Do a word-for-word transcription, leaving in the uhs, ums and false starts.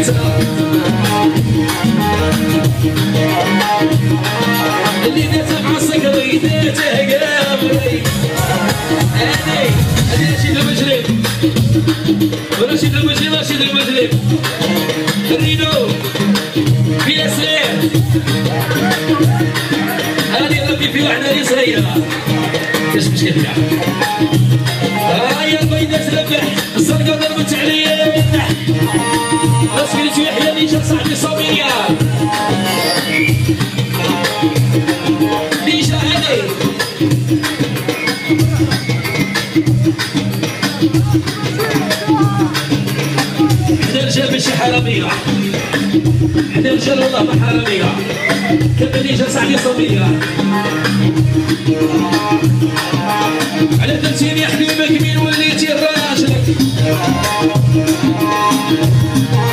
اللي داتها مع الصقري داتها قامري هادي هادي رشيد المجرم ورشيد المجرم رشيد المجرم رينو بلا سلام هادي ربي في وحده صغيره كاش مشكل كاع هاهي البيضه تربح الزرقاء ضربت عليا بس قلت يحيى اللي جا صاحبي صبيه ديجا هادي حدا رجال ماشي حراميه حدا رجال والله ما حراميه كان اللي جا صاحبي صبيه على درتيني حبيبك مين وليتي راجلك